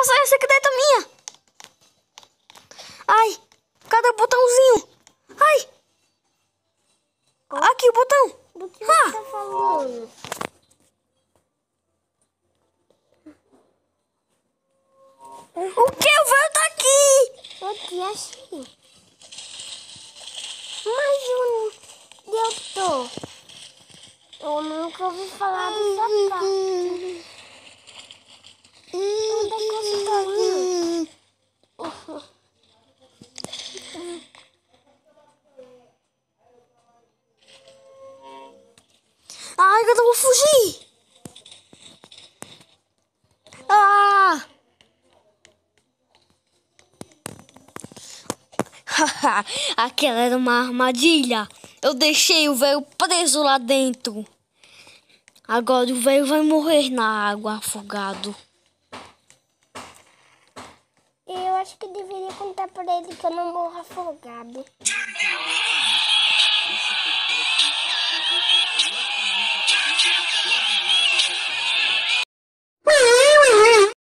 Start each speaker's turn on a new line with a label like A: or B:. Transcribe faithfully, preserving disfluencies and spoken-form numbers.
A: passar a secreta minha. Ai, cadê o botãozinho? Ai. Aqui o botão.
B: Do que
A: Ah.
B: você tá falando?
A: O que? O velho tá aqui.
B: Eu te achei. Mas onde eu tô? Eu nunca ouvi falar dessa parte. Onde é que você tá indo?
A: Ai, eu vou fugir. Ah. Aquela era uma armadilha. Eu deixei o velho preso lá dentro. Agora o velho vai morrer na água, afogado.
B: Eu acho que deveria contar pra ele que eu não morro afogado.